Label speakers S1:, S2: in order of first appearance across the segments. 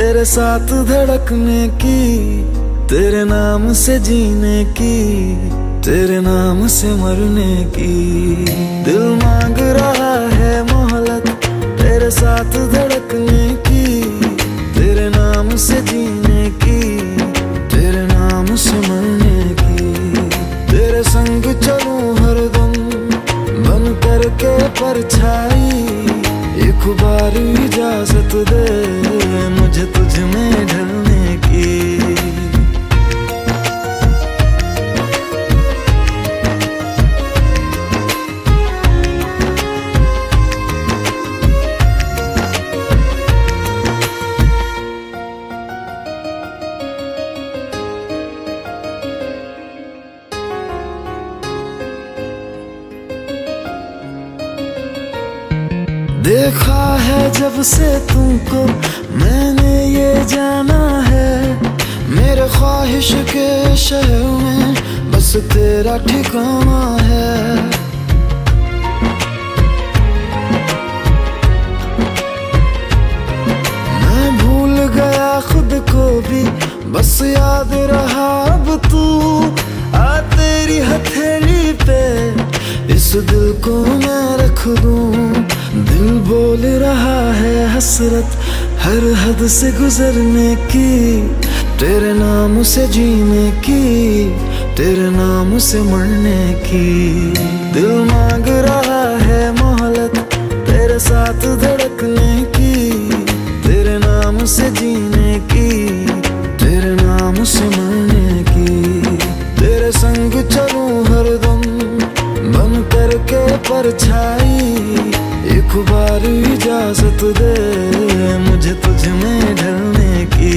S1: तेरे साथ धड़कने की, तेरे नाम से जीने की, तेरे नाम से मरने की। दिल मांग रहा है मोहलत तेरे साथ धड़कने की, तेरे नाम से जीने की, तेरे नाम से मरने की। तेरे संग चलूं हरदम बन करके परछाई, एक बार इजाजत दे मुझे तुझ में ढलने की। देखा है जब से तुमको मैंने ये जाना है, मेरे ख्वाहिश के शहर में बस तेरा ठिकाना है। मैं भूल गया खुद को भी, बस याद रहा अब तू। आ तेरी हथेली पे इस दिल को मैं रख दूं। दिल बोल रहा है हसरत हर हद से गुजरने की, तेरे नाम से जीने की, तेरे नाम से मरने की। दिल मांग रहा है मोहलत तेरे साथ धड़कने की, तेरे नाम से जीने की, तेरे नाम से मरने की। तेरे संग चलूं हरदम बन करके परछाई, एक बार इजाजत दे मुझे तुझ में ढलने की।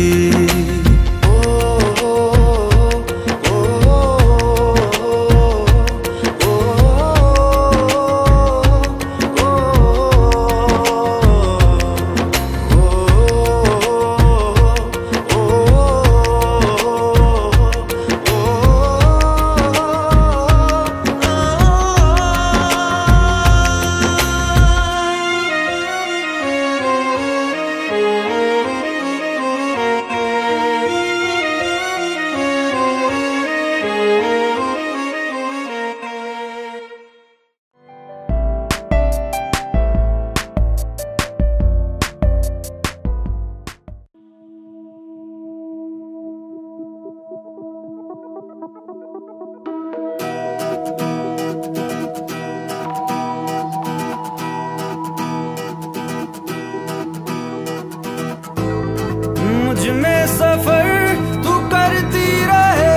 S2: में सफर तू करती रहे,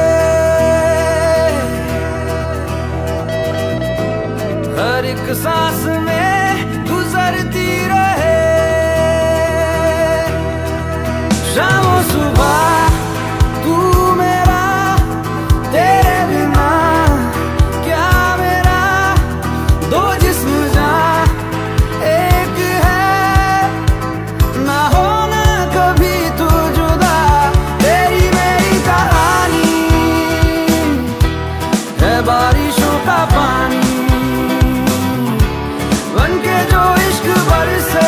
S2: हर एक सांस में गुजरती रहे। शाम सुबह तू मेरा, तेरे बिना क्या मेरा। दो जिस्म जा एक है, ना होना कभी तू जुदा। तेरी मेरी कहानी है बारिशों का पानी, बनके जो इश्क बरसे।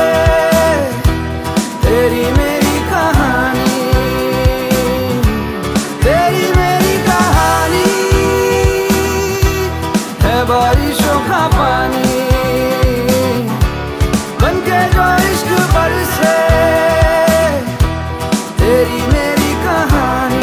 S2: तेरी मेरी कहानी, तेरी मेरी कहानी है बारिशों का पानी, बनके जो इश्क बरसे। तेरी मेरी कहानी।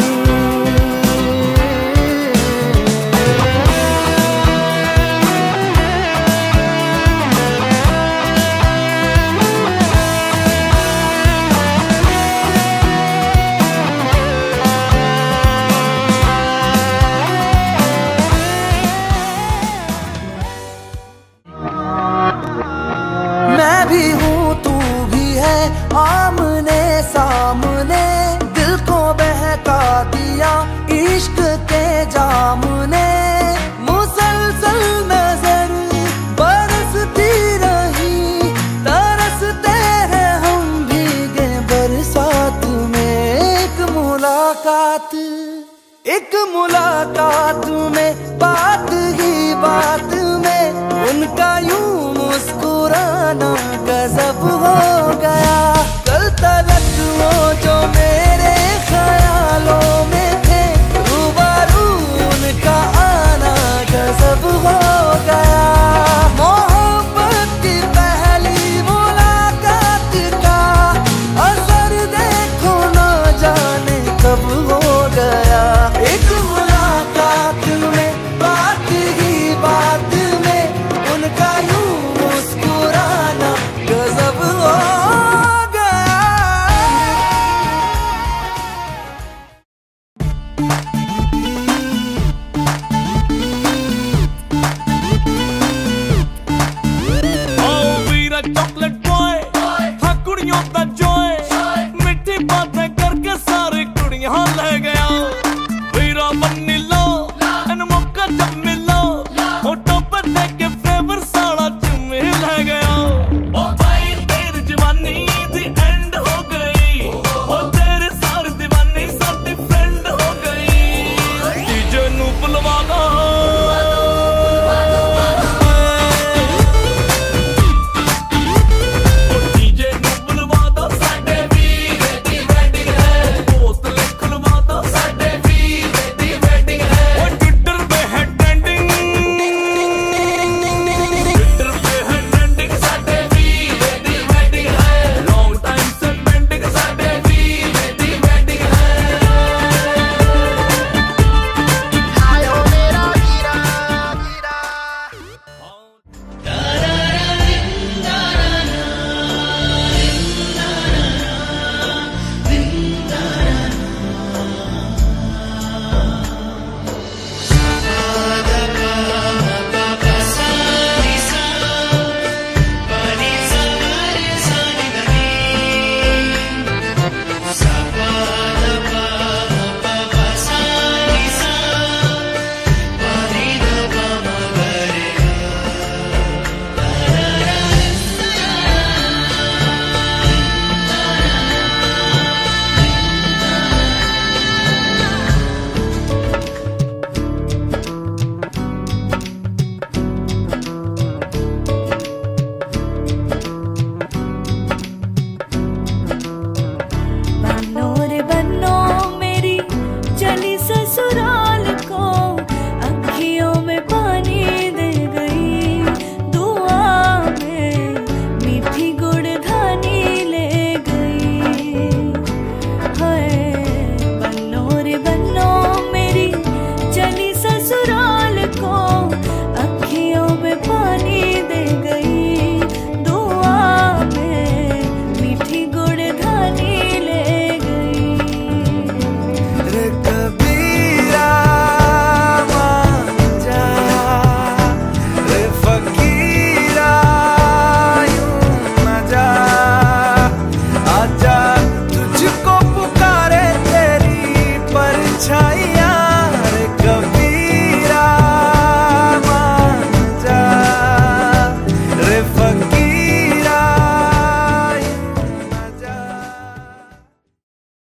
S2: मैं भी हूँ तू भी है, आमने सामने दिल को बहका दिया इश्क के जाम ने। मुसलसल नजर बरसती रही, तरसते हैं हम भीगे बरसात में। एक मुलाकात में बात ही बात में उनका यूं मुस्कुराना गजब हो गया। कल तलक वो जो मेरे ख्यालों में